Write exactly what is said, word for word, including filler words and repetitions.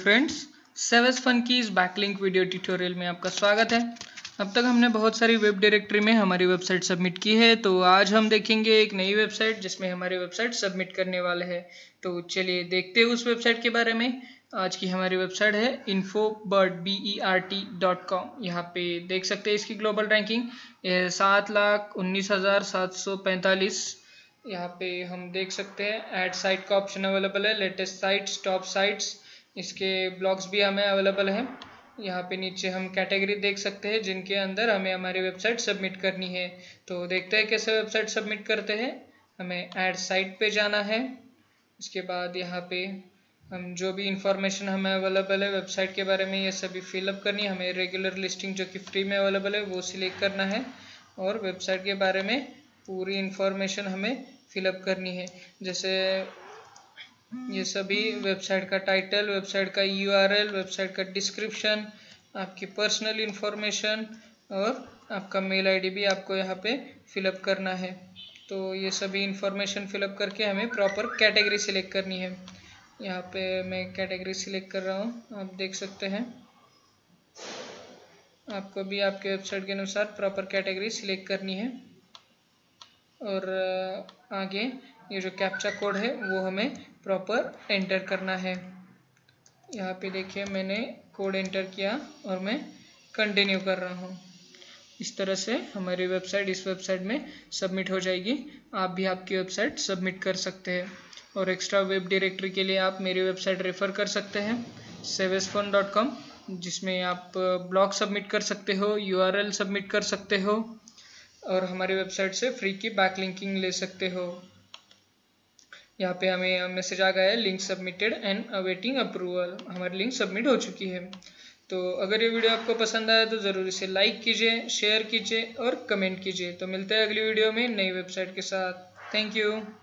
Friends, saves fun की इस backlink video tutorial में आपका स्वागत है। अब तक हमने बहुत सारी वेब डायरेक्टरी में हमारी वेबसाइट सबमिट की है, तो आज हम देखेंगे एक नई वेबसाइट जिसमें हमारी वेबसाइट सबमिट करने वाले हैं। तो चलिए देखते हैं उस वेबसाइट के बारे में। आज की हमारी वेबसाइट है info bert B E R T dot com. यहाँ पे देख सकते हैं इसकी ग्लोबल रैंकिंग सात लाख उन्नीस हज़ार सात सौ पैंतालीस। यहाँ पे हम देख सकते हैं ऐड साइट का ऑप्शन अवेलेबल है, लेटेस्ट साइट्स, टॉप साइट्स, इसके ब्लॉग्स भी हमें अवेलेबल है। यहाँ पे नीचे हम कैटेगरी देख सकते हैं जिनके अंदर हमें हमारी वेबसाइट सबमिट करनी है। तो देखते हैं कैसे वेबसाइट सबमिट करते हैं। हमें ऐड साइट पे जाना है। इसके बाद यहाँ पे हम जो भी इंफॉर्मेशन हमें अवेलेबल है वेबसाइट के बारे में ये सभी फिलअप करनी है। हमें रेगुलर लिस्टिंग जो कि फ्री में अवेलेबल है वो सिलेक्ट करना है और वेबसाइट के बारे में पूरी इंफॉर्मेशन हमें फिलअप करनी है। जैसे ये सभी वेबसाइट का टाइटल, वेबसाइट का यू आर एल, वेबसाइट का डिस्क्रिप्शन, आपकी पर्सनल इंफॉर्मेशन और आपका मेल आईडी भी आपको यहाँ पे फिलअप करना है। तो ये सभी इंफॉर्मेशन फिलअप करके हमें प्रॉपर कैटेगरी सिलेक्ट करनी है। यहाँ पे मैं कैटेगरी सिलेक्ट कर रहा हूँ, आप देख सकते हैं। आपको भी आपके वेबसाइट के अनुसार प्रॉपर कैटेगरी सिलेक्ट करनी है और आगे ये जो कैप्चा कोड है वो हमें प्रॉपर एंटर करना है। यहाँ पे देखिए मैंने कोड एंटर किया और मैं कंटिन्यू कर रहा हूँ। इस तरह से हमारी वेबसाइट इस वेबसाइट में सबमिट हो जाएगी। आप भी आपकी वेबसाइट सबमिट कर सकते हैं और एक्स्ट्रा वेब डायरेक्टरी के लिए आप मेरी वेबसाइट रेफ़र कर सकते हैं सेवेस फन डॉट कॉम, जिसमें आप ब्लॉग सबमिट कर सकते हो, यू आर एल सबमिट कर सकते हो और हमारी वेबसाइट से फ्री की बैकलिंकिंग ले सकते हो। यहाँ पे हमें मैसेज आ गया है link submitted and awaiting approval. हमारी लिंक सबमिट हो चुकी है। तो अगर ये वीडियो आपको पसंद आया तो ज़रूर इसे लाइक कीजिए, शेयर कीजिए और कमेंट कीजिए। तो मिलते हैं अगली वीडियो में नई वेबसाइट के साथ। Thank you.